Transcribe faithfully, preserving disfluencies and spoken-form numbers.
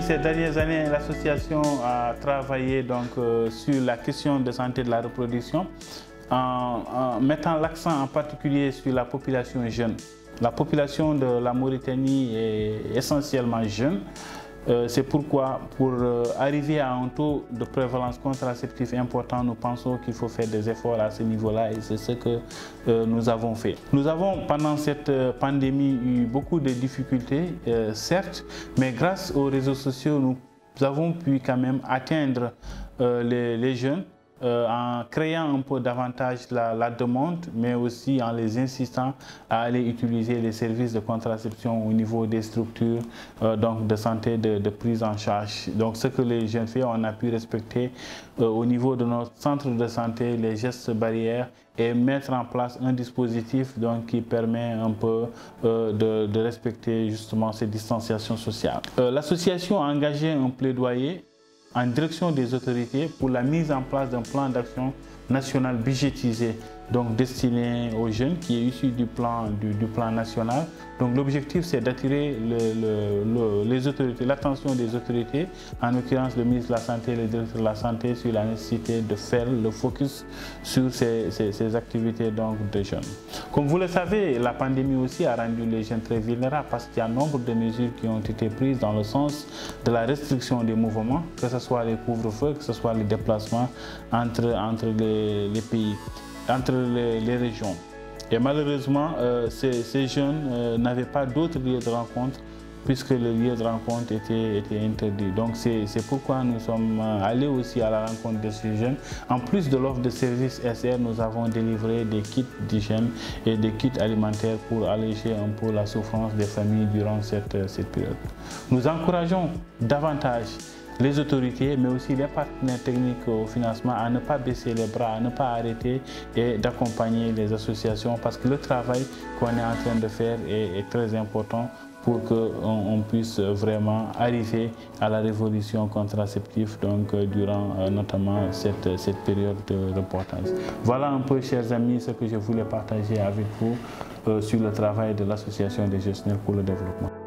ces dernières années, l'association a travaillé donc, euh, sur la question de santé de la reproduction en, en mettant l'accent en particulier sur la population jeune. La population de la Mauritanie est essentiellement jeune. Euh, C'est pourquoi, pour euh, arriver à un taux de prévalence contraceptive important, nous pensons qu'il faut faire des efforts à ce niveau-là et c'est ce que euh, nous avons fait. Nous avons, pendant cette euh, pandémie, eu beaucoup de difficultés, euh, certes, mais grâce aux réseaux sociaux, nous avons pu quand même atteindre euh, les, les jeunes euh, en créant un peu davantage la, la demande, mais aussi en les incitant à aller utiliser les services de contraception au niveau des structures euh, donc de santé, de, de prise en charge. Donc ce que les jeunes font, on a pu respecter euh, au niveau de notre centre de santé les gestes barrières et mettre en place un dispositif donc, qui permet un peu euh, de, de respecter justement ces distanciations sociales. Euh, L'association a engagé un plaidoyer en direction des autorités pour la mise en place d'un plan d'action national budgétisé, donc destiné aux jeunes, qui est issu du plan, du, du plan national. Donc l'objectif, c'est d'attirer le, le, le, les autorités, l'attention des autorités, en l'occurrence le ministre de la Santé et le directeur de la Santé, sur la nécessité de faire le focus sur ces, ces, ces activités donc, de jeunes. Comme vous le savez, la pandémie aussi a rendu les jeunes très vulnérables parce qu'il y a nombre de mesures qui ont été prises dans le sens de la restriction des mouvements, que ce soit les couvre-feux, que ce soit les déplacements entre, entre les, les pays, entre les, les régions. Et malheureusement, euh, ces, ces jeunes euh, n'avaient pas d'autres lieux de rencontre puisque le lieu de rencontre était, était interdit. Donc c'est pourquoi nous sommes allés aussi à la rencontre de ces jeunes. En plus de l'offre de services S R, nous avons délivré des kits d'hygiène et des kits alimentaires pour alléger un peu la souffrance des familles durant cette, cette période. Nous encourageons davantage les autorités, mais aussi les partenaires techniques au financement à ne pas baisser les bras, à ne pas arrêter et d'accompagner les associations parce que le travail qu'on est en train de faire est, est très important pour qu'on on puisse vraiment arriver à la révolution contraceptive donc, durant euh, notamment cette, cette période de reportage. Voilà un peu, chers amis, ce que je voulais partager avec vous euh, sur le travail de l'Association des gestionnaires pour le développement.